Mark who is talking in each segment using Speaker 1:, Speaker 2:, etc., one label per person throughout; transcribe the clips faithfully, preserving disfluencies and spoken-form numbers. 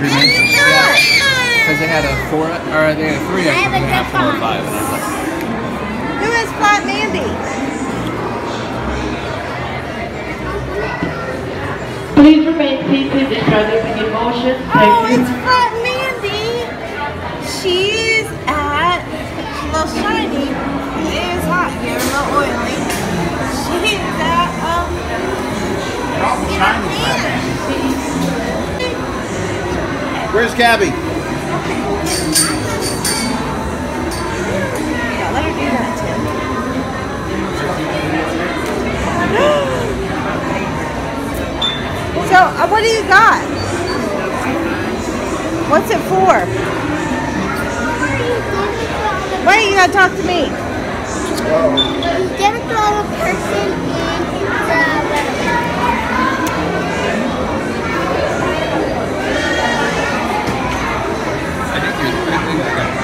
Speaker 1: There you go. Because they had a four, or they had a three X, and they had four or five. And I was like,
Speaker 2: who is Flat Mandy?
Speaker 3: Please remain seated and try to begin motion.
Speaker 2: Oh, it's Flat Mandy. She's at a little shiny. It is hot here, a little oily. She's at um.
Speaker 4: Shiny Flat Mandy. Where's Gabby?
Speaker 2: Yeah, let her do that, Tim. So, uh, what do you got? What's it for? Wait, you gotta talk to me.
Speaker 5: You give it to a person in
Speaker 1: I think you're the thing that got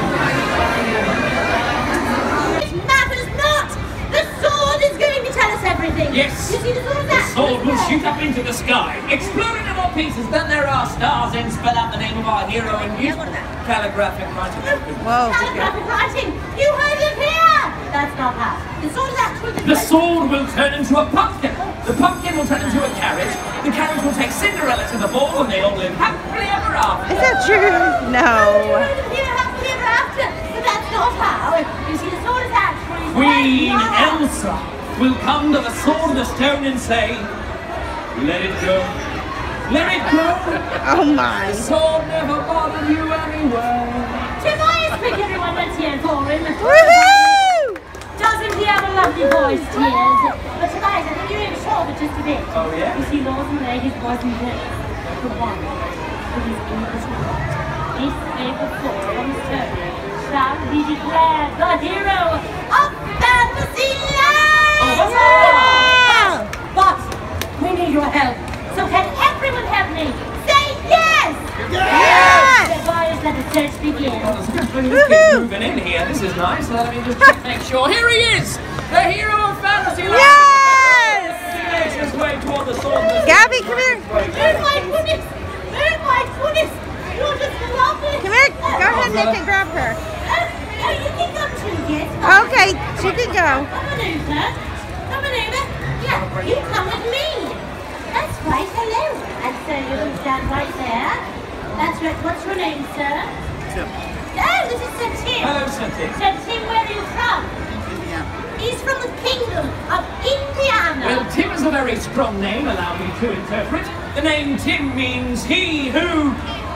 Speaker 6: It matters not! The sword is going to tell us everything!
Speaker 7: Yes!
Speaker 6: You see the sword?
Speaker 7: The sword will shoot up into the sky, explode into more pieces than there are stars, and spell out the name of our hero in beautiful calligraphic writing.
Speaker 2: Whoa.
Speaker 6: Calligraphic writing! You heard it here! That's not how. The sword is actually
Speaker 7: The sword will turn into a pumpkin. The pumpkin will turn into a carriage. The carriage will take Cinderella to the ball, and they all live happily ever after.
Speaker 2: Is that true?
Speaker 6: You
Speaker 2: No.
Speaker 6: heard it here happily ever after! But that's not how. You see, the sword is actually...
Speaker 7: Queen Elsa will come to the sword of the stone and say, let it go. Let it go.
Speaker 2: Oh my.
Speaker 7: The sword never bothered you anyway.
Speaker 6: Tobias, pick everyone that's here for him.
Speaker 2: Woohoo!
Speaker 6: Doesn't he have a lovely voice, Tears? But Tobias, I think you're in short of just a bit.
Speaker 7: Oh, yeah?
Speaker 6: You see, lords and ladies, boys and girls, the one with his English heart, his favourite foot on the stone, shall be declared the hero of Fantasyland!
Speaker 2: Yeah!
Speaker 6: But we need your help. So can everyone help me? Say yes!
Speaker 2: Yes!
Speaker 6: Tobias, let the search begin.
Speaker 7: Well, it's a good thing this kid's moving in here. This is nice. Let me just check, make sure. Here he is! The hero of Fantasyland!
Speaker 2: Yes!
Speaker 7: He makes his way toward the sword.
Speaker 2: Gabby, come here.
Speaker 6: Oh my goodness! Oh my goodness! You're just lovely!
Speaker 2: Come here. Go ahead, Nick, and grab her.
Speaker 6: Oh, oh, you can go too, yes?
Speaker 2: Okay, she can go.
Speaker 6: Come on over. Come on over. Yeah, you come with me. That's right, hello. And so you can stand right there. That's right. What's your name, sir?
Speaker 4: Tim.
Speaker 6: Oh, this is Sir Tim.
Speaker 7: Hello, Sir Tim.
Speaker 6: Sir Tim, where are you from?
Speaker 4: Indiana.
Speaker 6: He's from the kingdom of Indiana.
Speaker 7: Well, Tim is a very strong name, allow me to interpret. The name Tim means he who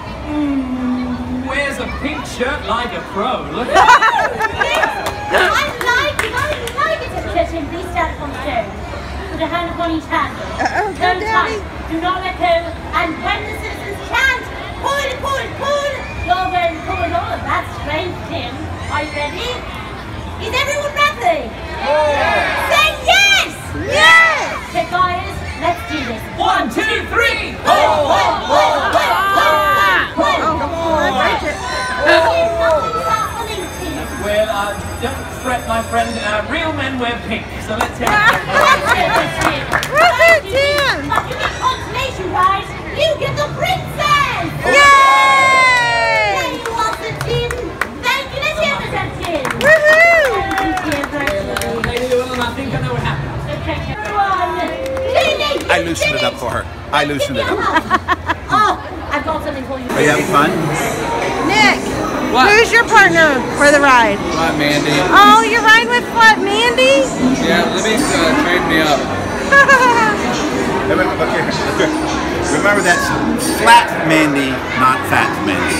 Speaker 7: mm, wears a pink shirt like a crow. Look at
Speaker 6: Yes, I like it. I like it. Sir Tim, please stand on the stone. Put a hand upon each hand.
Speaker 2: Uh-oh, go,
Speaker 6: Don't
Speaker 2: Daddy.
Speaker 6: touch. Do not let go. And when the citizens chant, pull, pull, pull. You're going to pull it all. That's strength, Tim. Are you ready? Is everyone ready? Yeah. Say yes!
Speaker 2: Yes!
Speaker 6: Okay, guys, let's do this.
Speaker 7: One, two, three!
Speaker 6: Pull, pull, pull, pull, pull, pull.
Speaker 2: Oh, come on, break it.
Speaker 6: Nothing's happening, Tim.
Speaker 7: Well, uh, don't fret, my friend. Uh, real men wear pink, so let's have
Speaker 2: Woohoo, Tim!
Speaker 6: But you get consolation prize. You get the princess!
Speaker 2: Yay!
Speaker 6: There you are, Sir Tim. Thank you. Let's hear for Sir Tim.
Speaker 2: Woohoo!
Speaker 6: Thank you, very much.
Speaker 7: Lady Llewellyn, I think I know what happened.
Speaker 6: Okay, everyone. Lily,
Speaker 4: I loosened it up for her. I loosened it up.
Speaker 6: Oh, I've got something for you.
Speaker 4: Are you having fun?
Speaker 2: Nick,
Speaker 1: What?
Speaker 2: who's your partner for the ride?
Speaker 1: Flat Mandy.
Speaker 2: Oh, you're riding with Flat Mandy?
Speaker 1: Yeah, Libby's uh, trained me up.
Speaker 4: Hey, wait, look here, look here. Remember, that's Flat Mandy, not Fat Mandy.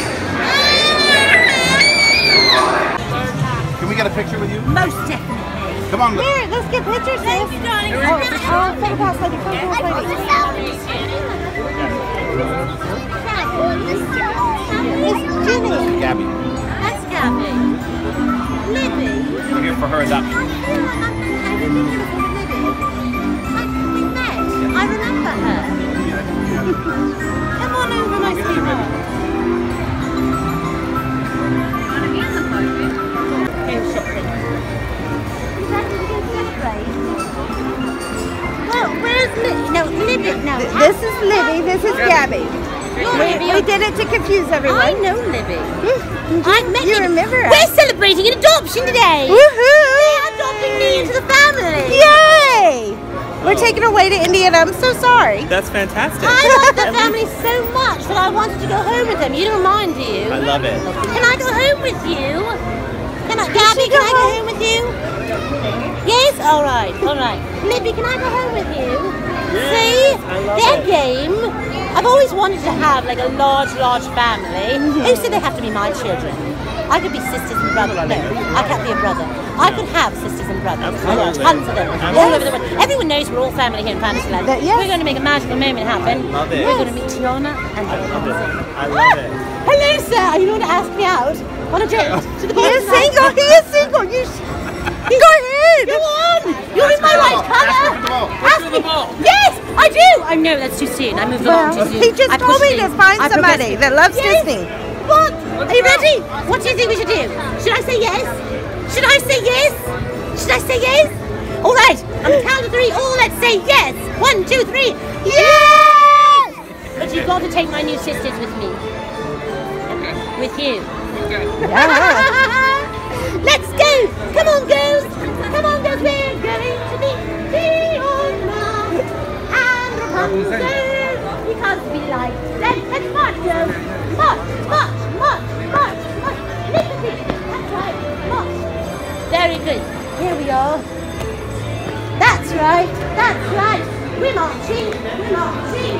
Speaker 4: Can we get a picture with you?
Speaker 6: Most definitely.
Speaker 4: Come on, look.
Speaker 2: Here, let's get pictures, sis.
Speaker 6: Thank you, darling.
Speaker 2: Oh, oh, photo pass lady, photo pass lady. It's Jenny.
Speaker 4: Gabby.
Speaker 6: That's Gabby. Libby.
Speaker 4: We're here for her adoption.
Speaker 6: Have you been here before, Libby? Like, we met. I remember her. Come on over, my sweetheart. Want to be in the photo? Go shopping. Is that going to go separate? Well, where's Libby? No, Libby, no.
Speaker 2: Th- This is Libby, this is Gabby.
Speaker 6: You're Libby,
Speaker 2: We did it to confuse everyone.
Speaker 6: I know Libby.
Speaker 2: Mm-hmm.
Speaker 6: I met
Speaker 2: You
Speaker 6: Libby.
Speaker 2: remember us.
Speaker 6: We're celebrating an adoption today.
Speaker 2: Woohoo!
Speaker 6: They're adopting me into the family.
Speaker 2: Yay! We're taking her away to Indiana. I'm so sorry.
Speaker 8: That's fantastic.
Speaker 6: I love the family so much that I wanted to go home with them. You don't mind, do you?
Speaker 8: I love it.
Speaker 6: Can I go home with you? Can I, Gabby, can I go home with you? Yes? All right, all right. Libby, can I go home with you?
Speaker 8: Yes,
Speaker 6: See?
Speaker 8: I love
Speaker 6: Their
Speaker 8: it.
Speaker 6: game. I've always wanted to have like a large, large family. Who said they have to be my children? I could be sisters and brothers. No, I can't be a brother. I could have sisters and brothers.
Speaker 8: Absolutely.
Speaker 6: Tons of them. All over the world. Everyone knows we're all family here in Fantasyland.
Speaker 2: That- yes.
Speaker 6: We're going to make a magical moment happen.
Speaker 8: Love it.
Speaker 6: We're going to meet Tiana and
Speaker 8: I love it.
Speaker 6: Johnson.
Speaker 8: I love it.
Speaker 6: Hello, sir. You want to ask me out on a date to the
Speaker 2: He is
Speaker 6: bottom?
Speaker 2: single. He is single. You sh- go ahead.
Speaker 6: Go on. You're in my
Speaker 4: Ask
Speaker 6: right
Speaker 4: her for
Speaker 6: colour.
Speaker 4: the ball.
Speaker 6: Ask me. Yes, I do. I know that's too soon. I moved
Speaker 2: Well,
Speaker 6: along too soon.
Speaker 2: he just
Speaker 6: I
Speaker 2: told
Speaker 6: pushed
Speaker 2: me
Speaker 6: in.
Speaker 2: to find
Speaker 6: I
Speaker 2: somebody
Speaker 6: progressed.
Speaker 2: that loves
Speaker 6: Yes.
Speaker 2: Disney.
Speaker 6: What? Are you ready? What do you think we should do? Should I say yes? Should I say yes? Should I say yes? All right. On the count of three, all let's say yes. One, two, three. Yes! But you've got to take my new sisters with me.
Speaker 1: Okay.
Speaker 6: With you.
Speaker 1: Okay.
Speaker 6: Let's go! Come on, girls! Come on, girls! We're going to be Fiona and Rapunzel because we like them. Let's march, girls! March, march, march, march, march! Liberty! That's right, march! Very good. Here we are. That's right, that's right. We're marching, we're marching.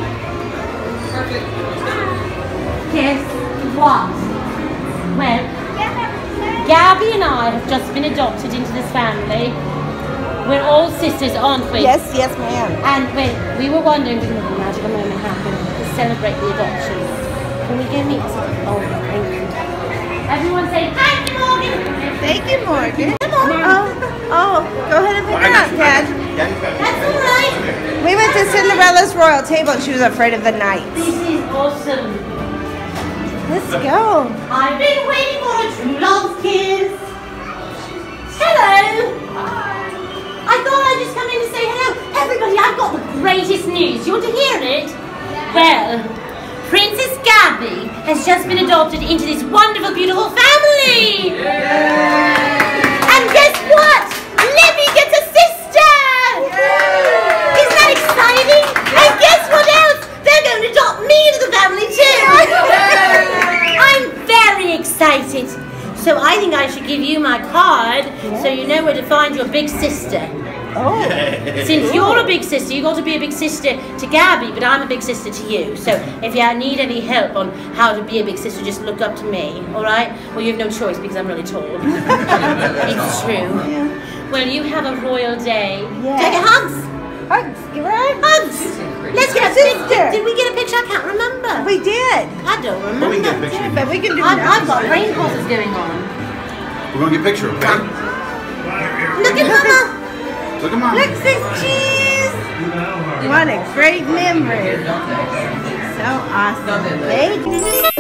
Speaker 6: Guess what? Well, Gabby and I have just been adopted into this family. We're all sisters, aren't we?
Speaker 2: Yes, yes, ma'am.
Speaker 6: And when we were wondering when the magical moment happened to celebrate the adoption, can we go meet? Oh, thank you. Everyone say thank you, Morgan.
Speaker 2: Thank you, Morgan.
Speaker 6: Come on.
Speaker 2: Oh, oh, go ahead and pick her up, Dad.
Speaker 6: That's all right.
Speaker 2: We went to Cinderella's royal table and she was afraid of the knights.
Speaker 6: This is awesome.
Speaker 2: Let's go.
Speaker 6: I've been waiting for a true love's kiss. Hello. I thought I'd just come in to say hello. Everybody, I've got the greatest news. You want to hear it? Well, Princess Gabby has just been adopted into this wonderful, beautiful family. And guess what? Libby gets a sister. Isn't that exciting? And guess what else? They're going to adopt me into the family too. I'm very excited. So I think I should give you my card so you know where to find your big sister.
Speaker 2: Oh.
Speaker 6: Since you're a big sister, you got to be a big sister to Gabby, but I'm a big sister to you. So if you need any help on how to be a big sister, just look up to me, all right? Well, you have no choice because I'm really tall. It's true.
Speaker 2: Yeah.
Speaker 6: Well, you have a royal day.
Speaker 2: Yeah.
Speaker 6: Take a hugs.
Speaker 2: Hugs, give her a hug.
Speaker 6: Hugs. Let's get a
Speaker 2: Sister.
Speaker 6: picture. Did we get a picture? I can't remember.
Speaker 2: We did.
Speaker 6: I don't remember.
Speaker 4: But we can get a picture.
Speaker 2: But we can do
Speaker 6: I've,
Speaker 2: that.
Speaker 6: I've got brain pulses going on.
Speaker 4: We're going to get a picture, okay?
Speaker 6: Look at Mama.
Speaker 4: Look at Mom.
Speaker 2: Look, sis, cheese. What a great memory. So awesome. Thank you.